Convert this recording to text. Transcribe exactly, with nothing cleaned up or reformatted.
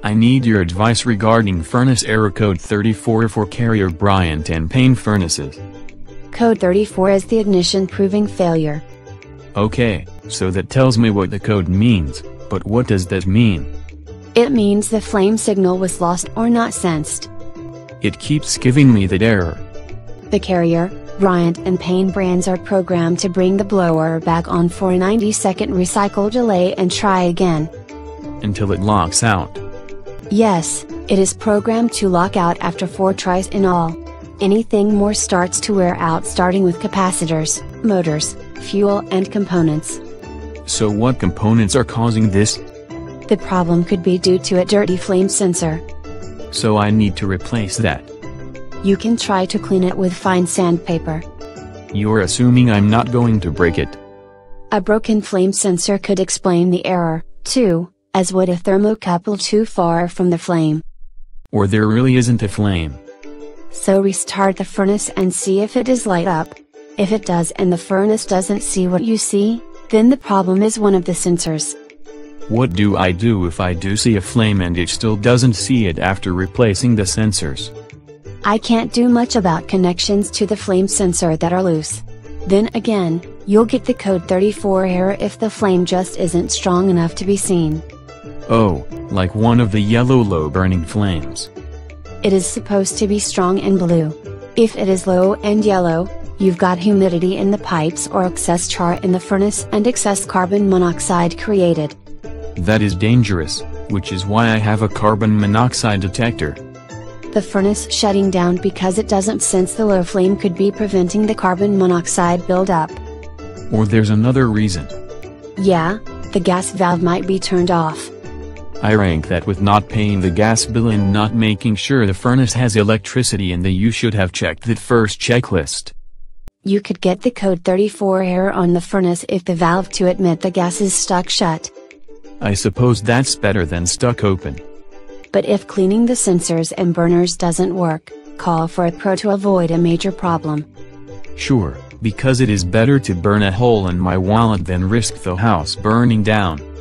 I need your advice regarding furnace error code thirty-four for Carrier Bryant and Payne furnaces. Code thirty-four is the ignition proving failure. Okay, so that tells me what the code means, but what does that mean? It means the flame signal was lost or not sensed. It keeps giving me that error. The Carrier, Bryant and Payne brands are programmed to bring the blower back on for a ninety second recycle delay and try again. Until it locks out. Yes, it is programmed to lock out after four tries in all. Anything more starts to wear out, starting with capacitors, motors, fuel and components. So what components are causing this? The problem could be due to a dirty flame sensor. So I need to replace that. You can try to clean it with fine sandpaper. You're assuming I'm not going to break it. A broken flame sensor could explain the error, too, as would a thermocouple too far from the flame. Or there really isn't a flame. So restart the furnace and see if it does light up. If it does and the furnace doesn't see what you see, then the problem is one of the sensors. What do I do if I do see a flame and it still doesn't see it after replacing the sensors? I can't do much about connections to the flame sensor that are loose. Then again, you'll get the code thirty-four error if the flame just isn't strong enough to be seen. Oh, like one of the yellow low burning flames. It is supposed to be strong and blue. If it is low and yellow, you've got humidity in the pipes or excess char in the furnace and excess carbon monoxide created. That is dangerous, which is why I have a carbon monoxide detector. The furnace shutting down because it doesn't sense the low flame could be preventing the carbon monoxide buildup. Or there's another reason. Yeah, the gas valve might be turned off. I rank that with not paying the gas bill and not making sure the furnace has electricity, and that you should have checked that first checklist. You could get the code thirty-four error on the furnace if the valve to admit the gas is stuck shut. I suppose that's better than stuck open. But if cleaning the sensors and burners doesn't work, call for a pro to avoid a major problem. Sure, because it is better to burn a hole in my wallet than risk the house burning down.